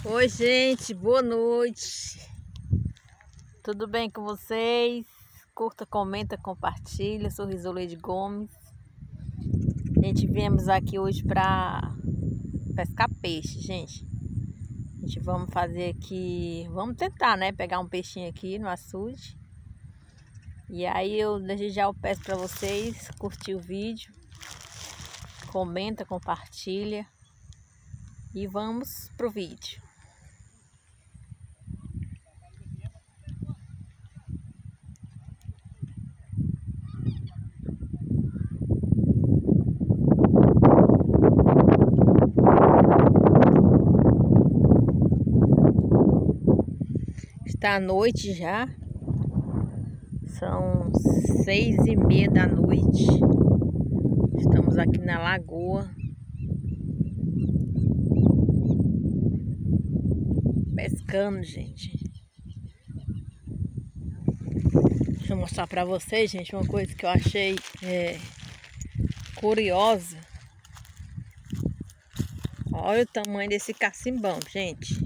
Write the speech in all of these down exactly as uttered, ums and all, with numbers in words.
Oi, gente, boa noite. Tudo bem com vocês? Curta, comenta, compartilha. Sou Risoleide Gomes. A gente viemos aqui hoje para pescar peixe, gente. A gente vamos fazer aqui, vamos tentar, né, pegar um peixinho aqui no açude. E aí eu desde já eu peço para vocês curtir o vídeo, comenta, compartilha e vamos pro vídeo. Está à noite já, são seis e meia da noite. Estamos aqui na lagoa pescando, gente. Deixa eu mostrar para vocês, gente, uma coisa que eu achei é, curiosa. Olha o tamanho desse cacimbão, gente.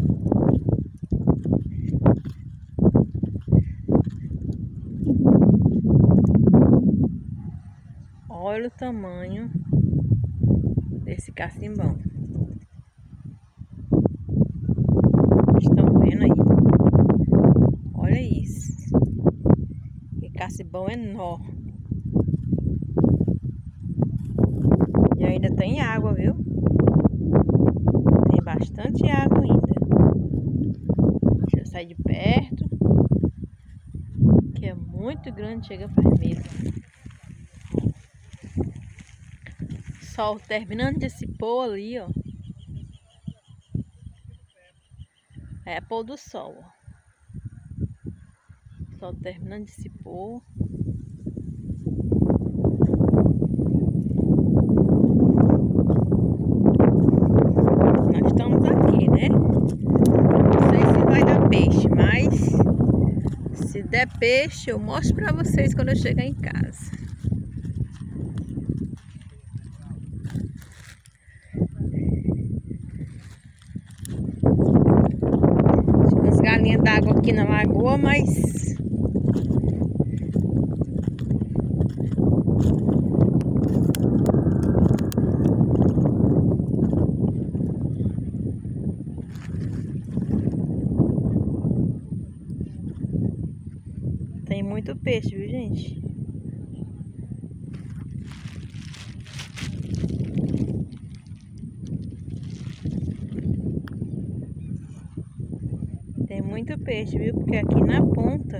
Olha o tamanho desse cacimbão. Estão vendo aí? Olha isso. Que cacimbão enorme. E ainda tem água, viu? Tem bastante água ainda. Deixa eu sair de perto. Que é muito grande, chega faz medo. Sol terminando de se pôr ali, ó. É pôr do sol, ó. Sol terminando de se pôr. Nós estamos aqui, né? Não sei se vai dar peixe, mas se der peixe eu mostro pra vocês quando eu chegar em casa. Galinha d'água aqui na lagoa, mas tem muito peixe, viu, gente? Tem muito peixe, viu? Porque aqui na ponta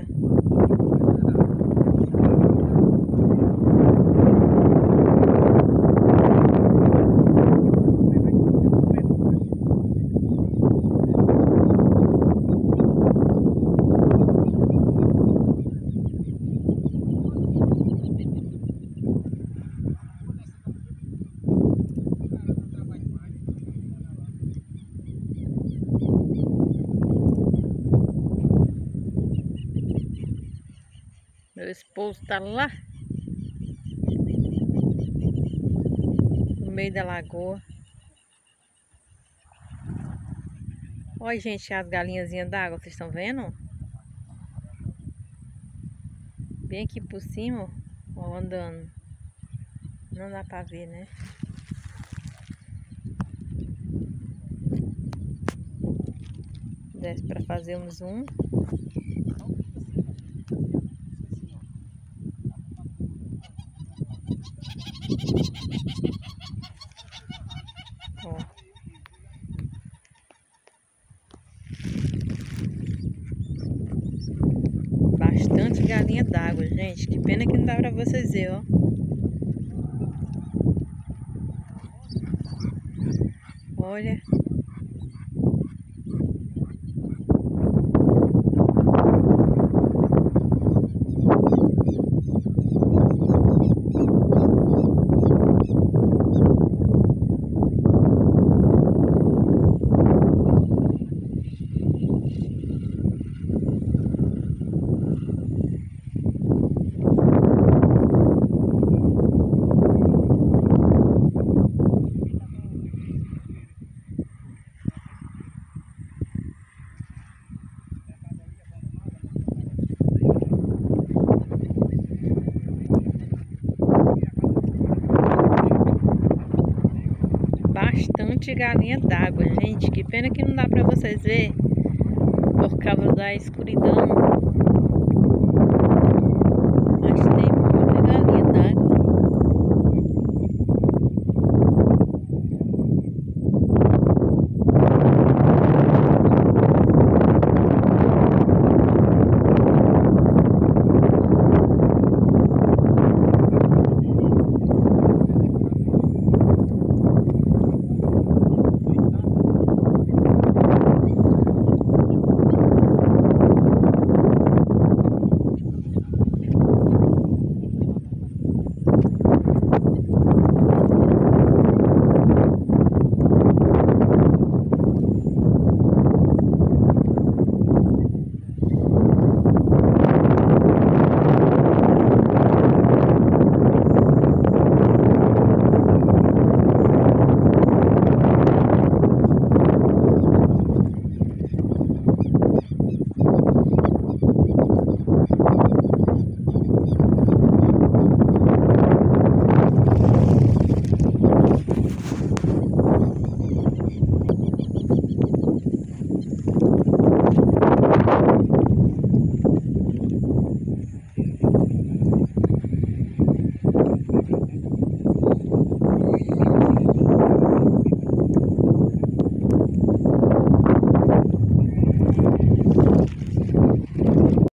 meu esposo tá lá no meio da lagoa. Olha, gente, as galinhazinhas d'água, vocês estão vendo? Bem aqui por cima, ó, andando. Não dá pra ver, né? Desce pra fazer um zoom. Ó. Bastante galinha d'água, gente. Que pena que não dá pra vocês verem, ó. Olha. tanto de galinha d'água, gente. Que pena que não dá pra vocês ver por causa da escuridão.